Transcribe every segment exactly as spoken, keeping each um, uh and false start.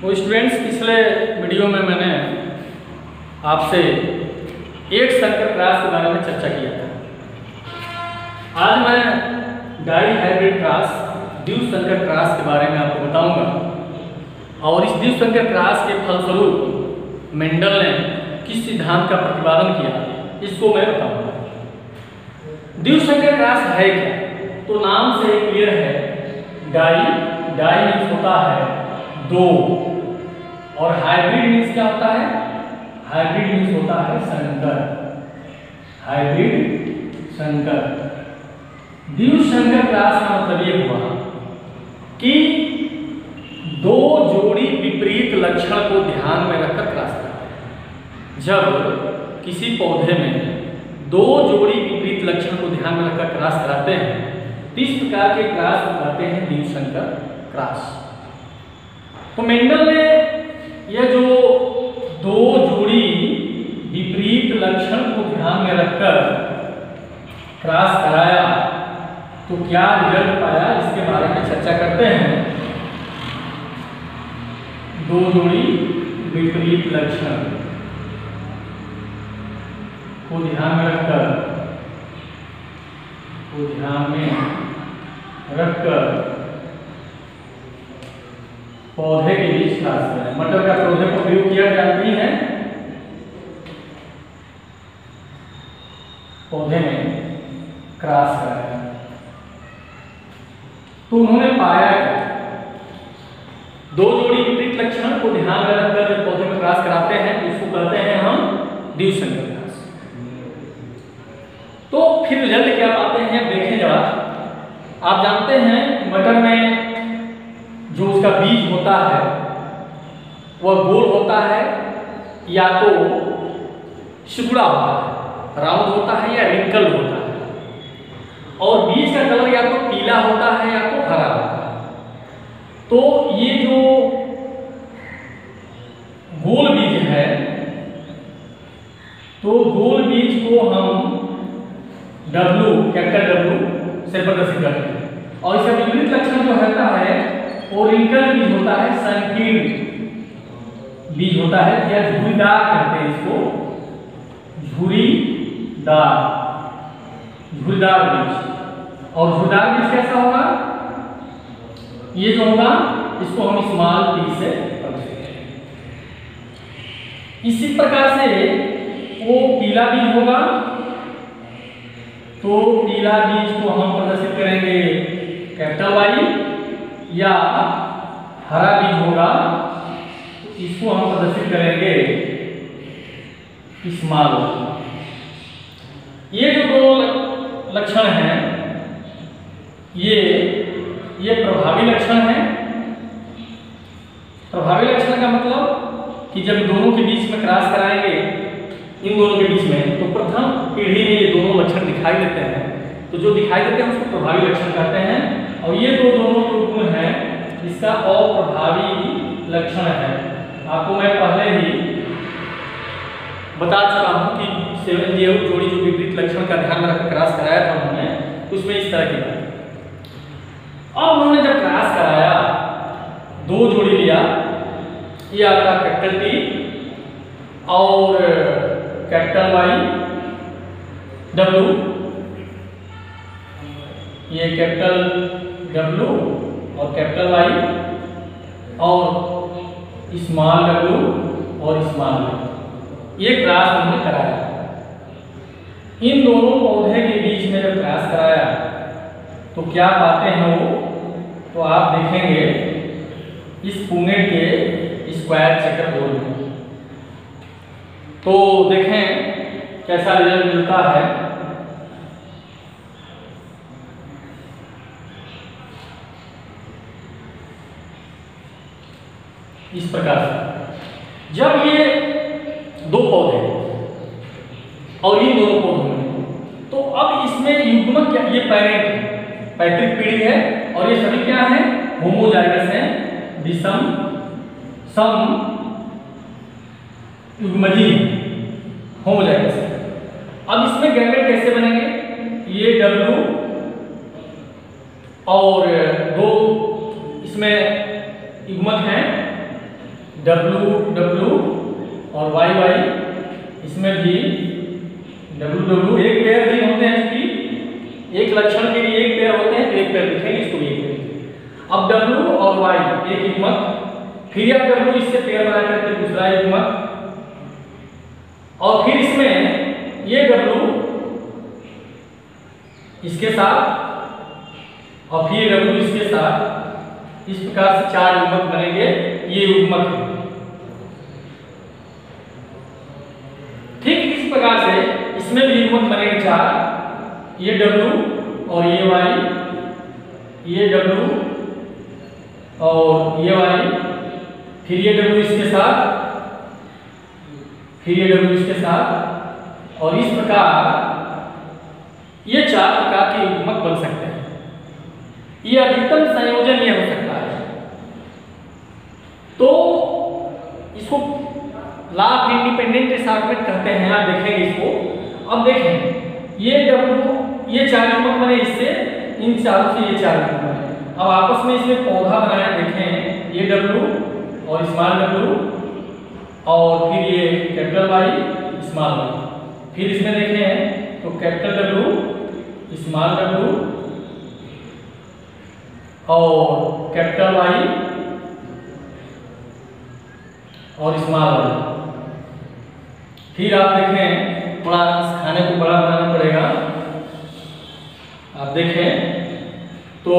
तो स्टूडेंट्स, पिछले वीडियो में मैंने आपसे एक संकर क्रॉस के बारे में चर्चा किया था। आज मैं डाई हाइब्रिड क्रॉस द्विसंकर क्रॉस के बारे में आपको बताऊंगा और इस द्विसंकर क्रॉस के फलस्वरूप मेंडल ने किस सिद्धांत का प्रतिपादन किया इसको मैं बताऊंगा। द्विसंकर क्रॉस है क्या? तो नाम से क्लियर है, डाई डाई मीन्स होता है दो, और हाइब्रिड मीन्स क्या होता है? हाइब्रिड मीन्स होता है संकर। हाइब्रिड संकर। द्विसंकर क्रॉस का मतलब ये हुआ कि दो जोड़ी विपरीत लक्षण को ध्यान में रखकर क्रॉस करते हैं। जब किसी पौधे में दो जोड़ी विपरीत लक्षण को ध्यान में रखकर क्रॉस कराते हैं तो इस प्रकार के क्रॉस को कहते हैं द्विसंकर क्रॉस। तो मेंडल ने यह जो दो जोड़ी विपरीत लक्षण को ध्यान में रखकर क्रॉस कराया तो क्या रिजल्ट पाया, इसके बारे में चर्चा करते हैं। दो जोड़ी विपरीत लक्षण को ध्यान में रखकर को ध्यान में रखकर पौधे के बीच क्रॉस करें। मटर का पौधे को प्रयोग किया जाती है, पौधे में क्रॉस कराया तो उन्होंने पाया कि दो जोड़ी विपरीत लक्षण को ध्यान में रखकर जब पौधे में क्रॉस कराते हैं तो इसको कहते हैं हम द्विसंकर क्रॉस। तो फिर रिजल्ट क्या पाते हैं देखें जरा। आप जानते हैं मटर में जो उसका बीज होता है वह गोल होता है या तो सिकुड़ा होता है, राउंड होता है या रिंकल होता है, और बीज का कलर या तो पीला होता है या तो हरा होता है। तो ये जो गोल बीज है तो गोल बीज को हम W कैपिटल W से प्रदर्शित करते हैं, और इसका विपरीत लक्षण जो होता है वो रिंकल बीज होता है, संकीर्ण बीज होता है या झुर्रीदार कहते हैं इसको, झुर्रीदार झुर्रीदार बीज। और झुर्रीदार बीज कैसा होगा? ये जो होगा इसको हम स्मॉल पी से प्रदर्शित करेंगे। इसी प्रकार से वो पीला बीज होगा तो पीला बीज को हम प्रदर्शित करेंगे कैपिटल वाई, या हरा बीज होगा तो इसको हम प्रदर्शित करेंगे स्मॉल। ये जो दो लक्षण हैं ये ये प्रभावी लक्षण है। प्रभावी लक्षण का मतलब कि जब दोनों के बीच में क्रॉस कराएंगे, इन दोनों के बीच में, तो प्रथम पीढ़ी में ये दोनों लक्षण दिखाई देते हैं, तो जो दिखाई देते हैं उसको प्रभावी लक्षण कहते हैं। और ये दो दोनों जो गुण है इसका अप्रभावी लक्षण है। आपको मैं पहले ही बता चुका हूं कि सेवन जे जोड़ी जो विपरीत लक्षण का ध्यान में रखकर क्रॉस कराया था उन्होंने, उसमें इस तरह की बात। अब उन्होंने जब क्रॉस कराया, दो जोड़ी लिया, ये आपका कैपिटल टी और कैपिटल वाई डब्लू, ये कैपिटल डब्लू और कैपिटल वाई और स्मॉल डब्लू और स्मॉल वाई, ये क्रॉस उन्होंने कराया। इन दोनों पौधे के बीच में जब क्रॉस कराया तो क्या पाते हैं वो, तो आप देखेंगे इस पुनेट के स्क्वायर चेकर बोर्ड में। तो देखें कैसा रिजल्ट मिलता है। इस प्रकार से जब ये दो पौधे और इन दोनों पौधों में, तो अब इसमें युग्मक क्या, ये पैरेंट है, पैतृक पीढ़ी है, और ये सभी क्या है? होमोजाइगस है, विषम सम युग्मजी होमोजाइगस है। अब इसमें गैमेट कैसे बनेंगे? ये W और दो इसमें युग्मक हैं डब्लू डब्लू और वाई वाई, इसमें भी डब्लू डब्लू एक पेयर जीन होते हैं, इसकी एक लक्षण के लिए एक पेयर होते हैं, तो एक पेयर लिखेंगे, इसको भी एक पेयर। अब डब्लू और वाई एक युग्मक, फिर आप डब्लू इससे पेयर बना करके दूसरा युग्मक, और फिर इसमें ये डब्लू इसके साथ और फिर डब्लू इसके साथ, इस प्रकार से चार युग्मक बनेंगे। ये युग्मक है। ठीक इस प्रकार से इसमें भी युग्मक बनेंगे चार, ये डब्लू और ये वाई, ये डब्लू और ये वाई, फिर ये डब्लू इसके साथ, फिर ये डब्लू इसके साथ, और इस प्रकार ये चार प्रकार के युग्मक बन सकते हैं। ये अधिकतम संयोजन ये हो सकता है। तो इसको लॉ ऑफ इंडिपेंडेंट असार्टमेंट कहते हैं, आप देखेंगे इसको। अब देखें ये डब्लू, ये चार युग्मक बने इससे, इन चारों से ये चार युग्मक बने। अब आपस में इसमें पौधा बनाया, देखें ये डब्लू और स्मॉल डब्लू, और फिर ये कैपिटल वाई स्मॉल वाई, फिर इसमें देखें तो कैपिटल डब्लू स्मॉल डब्लू और कैपिटल वाई और स्मॉल वाई। फिर आप देखें थोड़ा इस खाने को बड़ा बनाना पड़ेगा। आप देखें तो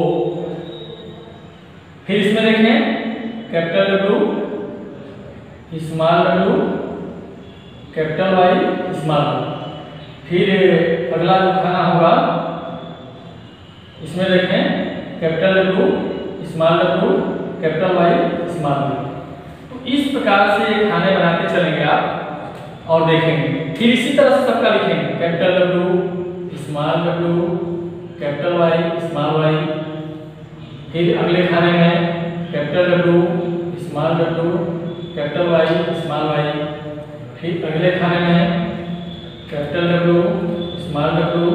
फिर इसमें देखें capital W small W capital Y small Y. फिर अगला जो खाना होगा इसमें देखें capital W small W capital Y small Y. तो इस प्रकार से ये खाने बनाते चलेंगे आप और देखेंगे। फिर इसी तरह से सबका लिखेंगे capital W small W capital Y small Y. फिर अगले खाने में capital W small W capital Y small Y. फिर अगले खाने में कैपिटल डब्लू स्मॉल डब्लू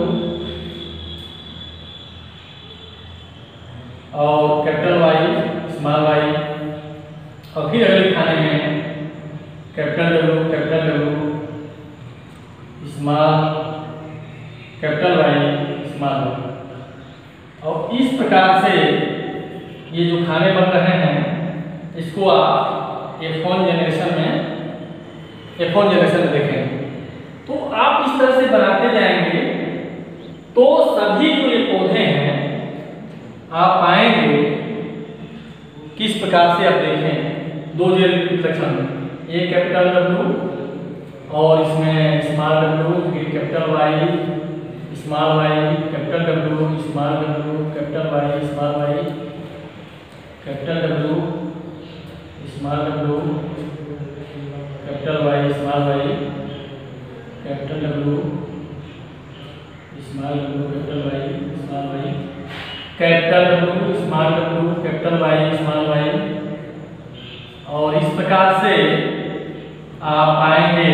और कैपिटल वाई स्मॉल वाई। और फिर अगले खाने में capital W capital W small capital Y small Y. और इस प्रकार से ये जो खाने बन रहे हैं इसको आप एफ वन जनरेशन में एफ वन जनरेशन में देखेंगे। तो आप इस तरह से बनाते जाएंगे तो सभी जो ये पौधे हैं आप पाएंगे किस प्रकार से। आप देखें दो लक्षण, एक कैपिटल डब्लू और इसमें स्मॉल डब्लू, फिर capital Y small Y, capital W small W capital Y small Y, capital W small W capital Y small Y, capital W small W capital Y small Y, capital W small W capital Y small Y. और इस प्रकार से आप पाएंगे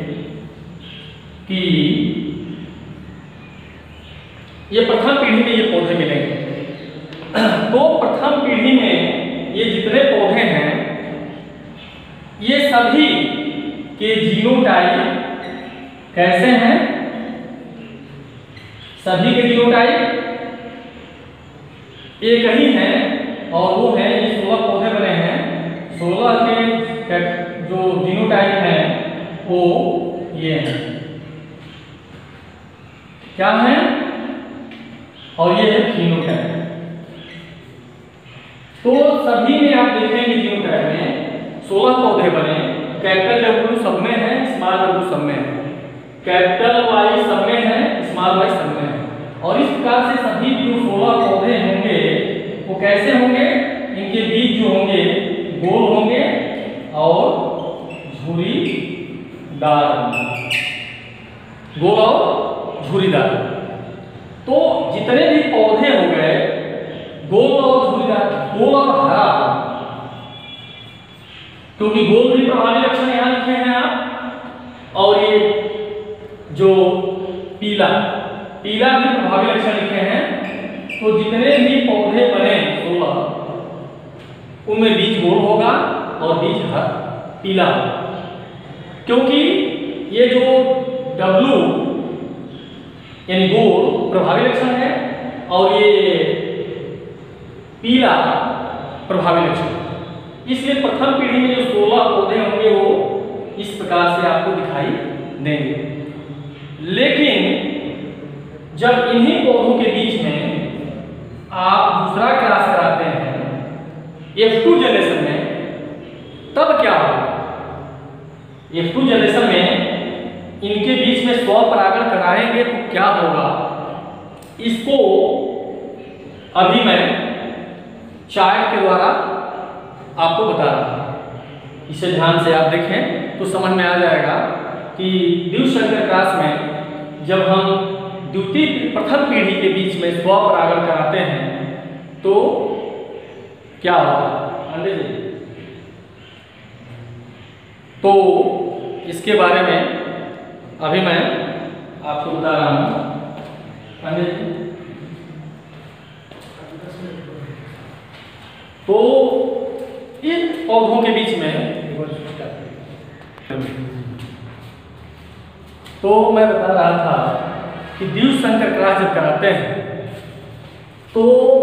कि ये प्रथम पीढ़ी में ये पौधे मिलेंगे। तो प्रथम पीढ़ी में ये जितने पौधे हैं ये सभी के जीनोटाइप कैसे हैं? सभी के जीनोटाइप एक ही है, और वो है ये सोलह पौधे बने हैं। सोलह के जो जीनोटाइप हैं वो ये हैं, क्या है? और ये है फिनोटाइप। तो सभी में आप देखेंगे जीनोटाइप में सोलह पौधे बने, कैपिटल डब्ल्यू सब में है, स्मॉल डब्ल्यू सब में है, कैपिटल वाई सब में है, स्मॉल वाई सब में है। और इस प्रकार से सभी जो सोलह पौधे होंगे वो कैसे होंगे? इनके बीज जो होंगे गोल होंगे और झुर्रीदार होंगे, गोल और झुर्रीदार। तो जितने भी पौधे हो गए गोल और झुर्रीदार, गोल और हरा, क्योंकि गोल भी प्रभावी लक्षण यहां लिखे हैं आप, और ये जो पीला पीला भी प्रभावी लक्षण लिखे हैं। तो जितने भी पौधे बने सोलह उनमें बीज गोल होगा और बीज हर पीला होगा, क्योंकि ये जो W यानी गोल प्रभावी लक्षण है और ये पीला प्रभावी लक्षण। इसलिए प्रथम पीढ़ी में जो सोलह पौधे होंगे वो इस प्रकार से आपको दिखाई देंगे। लेकिन जब इन्हीं पौधों के बीच में आप दूसरा क्रॉस कराते हैं एफ टू जनरेशन में, तब क्या होगा? एफ टू जनरेशन में इनके बीच में स्वपरागण कराएंगे तो क्या होगा, इसको अभी मैं चार्ट के द्वारा आपको बता रहा हूं। इसे ध्यान से आप देखें तो समझ में आ जाएगा कि द्विसंकर क्रॉस में जब हम द्वितीय प्रथम पीढ़ी के बीच में स्वपरागण कराते हैं तो क्या होगा। तो इसके बारे में अभी मैं आपको बता रहा हूं। तो इन पौधों के बीच में तो मैं बता रहा था कि द्विसंकर क्रॉस जब कराते हैं तो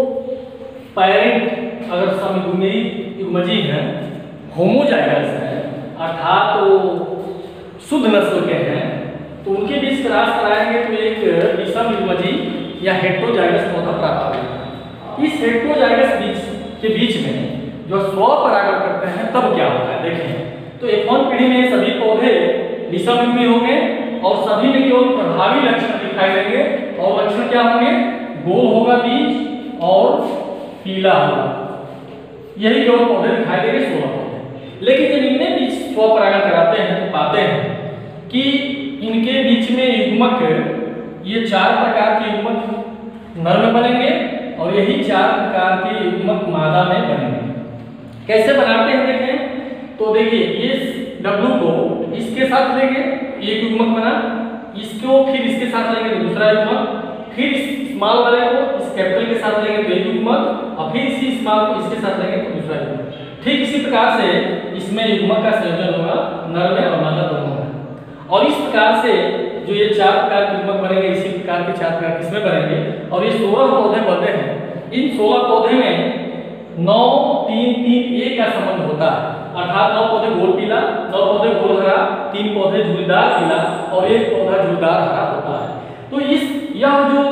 पेरेंट अगर समयुग्मी युग्मजी हैं, होमोजाइगस हैं, अर्थात तो शुद्ध नस्ल के हैं, तो उनके बीच क्रॉस कराएंगे तो एक विषम युग्मजी या हेटेरोजाइगस पौधा प्राप्त होगा। इस हेटेरोजाइगस बीच के बीच में जो स्वपरागण करते हैं तब क्या होता है देखें। तो एक वन पीढ़ी में सभी पौधे विषम युग्मी होंगे और सभी में केवल प्रभावी लक्षण दिखाई देंगे, और लक्षण क्या होंगे? गोल होगा बीज और पीला होगा, यही केवल पौधे दिखाई देंगे, सोलह पौधे। लेकिन जब इनमें बीच स्वपरागण कराते हैं तो पाते हैं कि इनके बीच में युग्मक, ये चार प्रकार के युग्मक नर में बनेंगे और यही चार प्रकार के युग्मक मादा में बनेंगे। कैसे बनाते हैं देखें तो देखिए, इस W को इसके साथ लेंगे, एक युग्मक बना, इसको फिर इसके साथ लेंगे तो दूसरा युग्मक, फिर इस स्मॉल वाले को इस कैपिटल के साथ लेंगे तो एक युग्मक, और फिर इसी स्मॉल को इसके साथ लेंगे तो दूसरा युग्मक। ठीक इसी प्रकार से इसमें युग्मक का संयोजन होगा नर में और मादा दोनों में। और इस प्रकार से जो ये चार प्रकार के युग्मक बनेंगे, इसी प्रकार के चार प्रकार किसमें बनेंगे, और ये सोलह पौधे बनते हैं। इन सोलह पौधे में नौ तीन तीन एक का संबंध होता है, अर्थात नौ पौधे गोल पीला, नौ पौधे गोल हरा, तीन पौधे झूलदार पीला और एक पौधा झूलदार हरा होता है। तो इस यह जो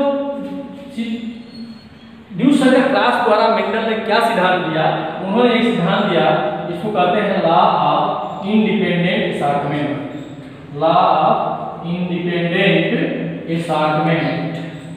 द्विसंकर क्रॉस द्वारा मेंडल ने क्या सिद्धांत दिया, उन्होंने एक सिद्धांत दिया, इसको कहते हैं law of independent assortment, law of independent assortment,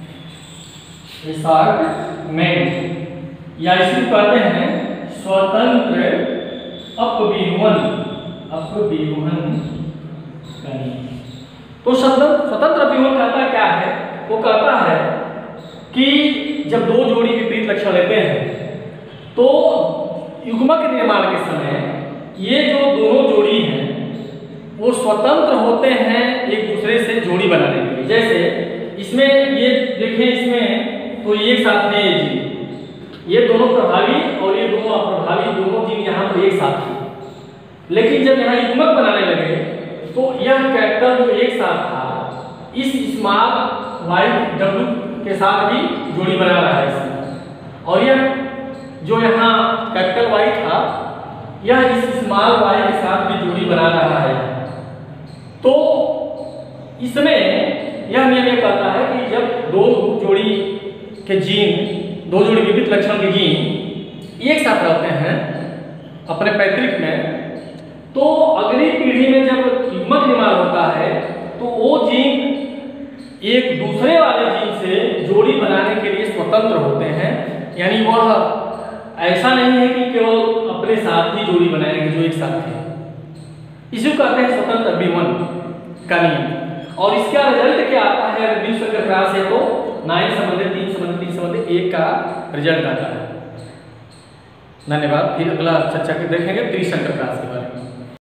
assortment या इसे कहते हैं स्वतंत्र अपविहुवन, अपविहुवन कनी। तो स्वतंत्र अपविहुवन कहता क्या है? वो कहता है कि जब दो जोड़ी विपरीत लक्षण लेते हैं तो युग्मक निर्माण के समय ये जो दोनों जोड़ी हैं वो स्वतंत्र होते हैं एक दूसरे से जोड़ी बनाने के लिए। जैसे इसमें ये देखें, इसमें तो एक साथ में ये जीन, ये दोनों प्रभावी और ये दोनों अप्रभावी, दोनों जीन यहाँ पर एक साथ थे। लेकिन जब यहाँ युग्मक बनाने लगे तो यह कैपिटल जो एक साथ था इस स्मॉल वाई डब्ल्यू के साथ भी जोड़ी बना रहा है इसमें, और यह जो यहाँ कैपिटल वाई था यह इस स्मॉल वाई के साथ भी जोड़ी बना रहा है। तो इसमें यह नियम यह कहता है कि जब दो जोड़ी के जीन, दो जोड़ी विपरीत लक्षण के जीन एक साथ रहते हैं अपने पैतृक में, तो अगली पीढ़ी में जब युग्मक निर्माण होता है तो वो जीन एक दूसरे वाले जीन से जोड़ी बनाने के लिए स्वतंत्र होते हैं। यानी वह ऐसा नहीं है कि केवल अपने साथ ही जोड़ी बनाएंगे जो एक साथ थे, इसे कहते हैं स्वतंत्र अपविहुवन का नियम। और इसका रिजल्ट क्या आता है? अगर द्विसंकर क्रॉस है तो नाइन संबंधित तीन संबंधित तीन संबंधित एक का रिजल्ट आता है। धन्यवाद। फिर अगला चर्चा के देखेंगे त्रिसंकर क्रॉस के बारे में।